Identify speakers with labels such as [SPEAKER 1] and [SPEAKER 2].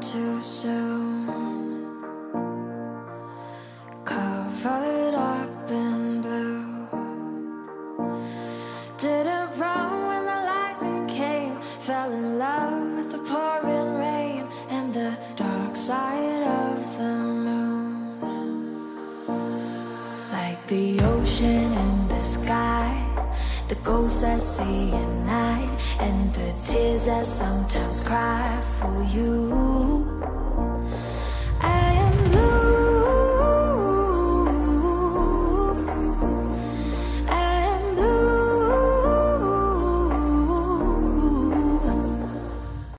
[SPEAKER 1] too soon, covered up in blue. Didn't run when the lightning came, fell in love with the pouring rain and the dark side of the moon. Like the ocean and the sky, the ghosts I see at night, and the tears I sometimes cry for you.